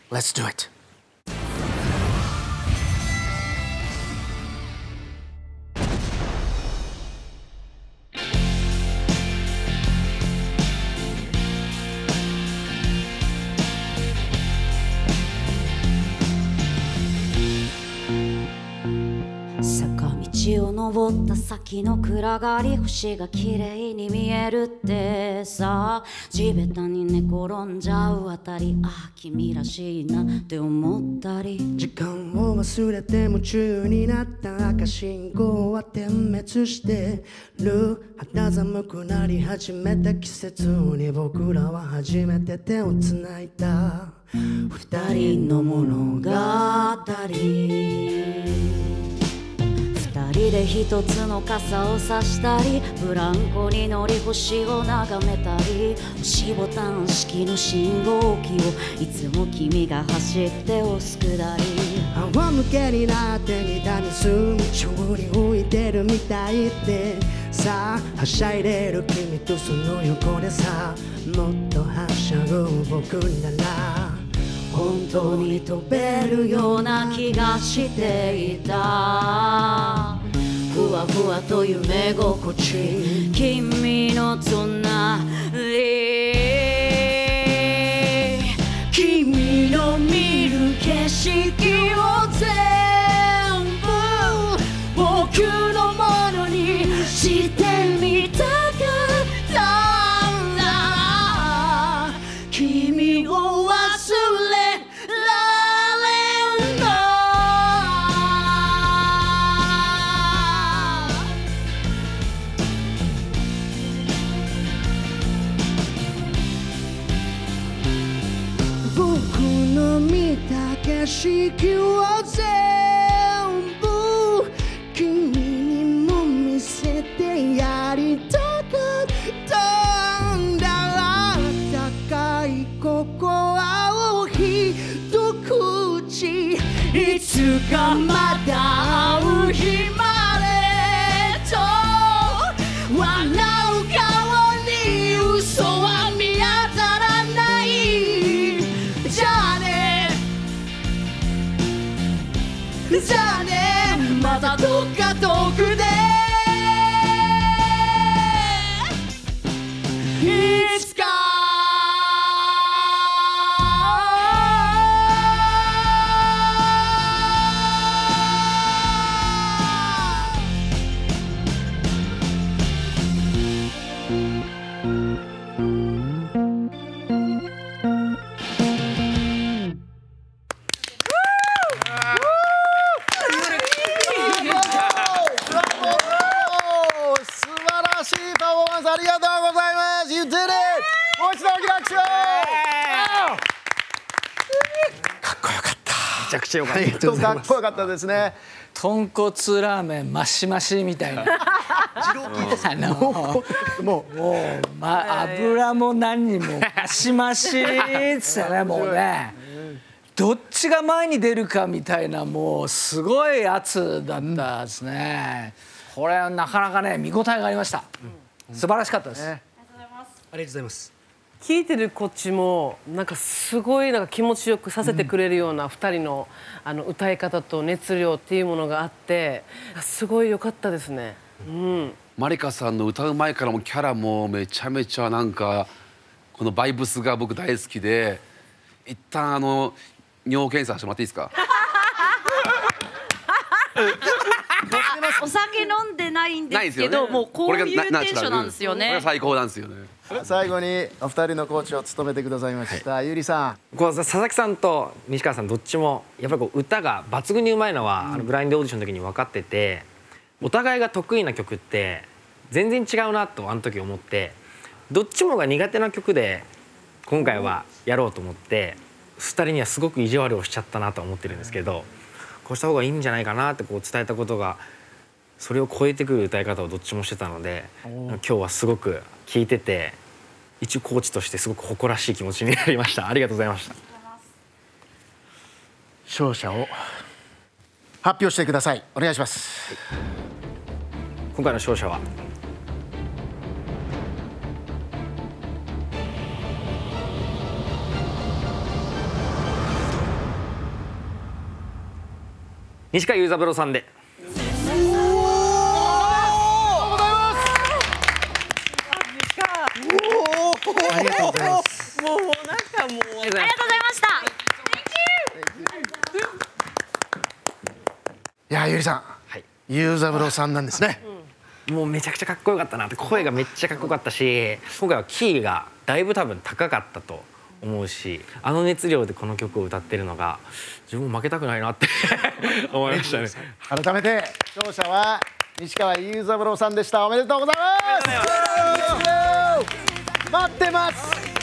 Let's do it. 道を登った先の暗がり星が綺麗に見えるってさ、地べたに寝転んじゃうあたり、ああ君らしいなって思ったり、 時間を忘れて夢中になった赤信号は点滅してる。肌寒くなり始めた季節に僕らは初めて手をつないだ。二人の物語、 二人で一つの傘を差したり、ブランコに乗り星を眺めたり、押しボタン式の信号機をいつも君が走って押すくだり、 仰向けになって二段に住む宙に浮いてるみたいってさあ、はしゃいでる君とその横でさ、もっとはしゃぐ僕なら本当に飛べるような気がしていた。ふわふわと夢心地、君の隣、君の見る景色を全部僕のものにしてみたかったんだ。君を忘れ景色を全部君にも見せてやりたかったんだ。高いココアを一口、いつかまた会う日までと笑う顔に嘘は見当たらない。じゃあねじゃあね、またどっか遠くでいつか。 ありがとうございます。You did it! もう一度大きな拍手を。かっこよかった。 めちゃくちゃよかった。 かっこよかったですね。 豚骨ラーメンマシマシみたいな。もう油も何にもマシマシっつってね、もうね。どっちが前に出るかみたいな、もうすごい圧だったですね。これはなかなかね見応えがありました。素晴らしかったです。ありがとうございます。 聞いてるこっちもなんかすごいなんか気持ちよくさせてくれるような2人の歌い方と熱量っていうものがあって、すごい良かったですね。 まりかさんの歌う前からもキャラもめちゃめちゃなんかこのバイブスが僕大好きで、一旦尿検査してもらっていいですか？ お酒飲んでないんですけど、もうこういうテンションなんですよね。 これが最高なんですよね。 最後にお二人のコーチを務めてくださいました、ゆりさん。 佐々木さんと西川さんどっちもやっぱり歌が抜群にうまいのはブラインドオーディションの時に分かってて、お互いが得意な曲って全然違うなとあの時思って、どっちもが苦手な曲で今回はやろうと思って、2人にはすごく意地悪をしちゃったなと思ってるんですけど、こうした方がいいんじゃないかなってこう伝えたことが、それを超えてくる歌い方をどっちもしてたので、今日はすごく聴いてて一コーチとしてすごく誇らしい気持ちになりました。ありがとうございました。 勝者を発表してください。お願いします。 今回の勝者は西川雄三郎さんで。 ありがとうございます。 もうなんかもうありがとうございました。 いやゆりさん、 はい、 雄三郎さんなんですね。 もうめちゃくちゃかっこよかったなって、声がめっちゃかっこよかったし、今回はキーがだいぶ多分高かったと思うし、あの熱量でこの曲を歌ってるのが自分も負けたくないなって思いましたね。 改めて勝者は西川雄三郎さんでした。おめでとうございます。待ってます。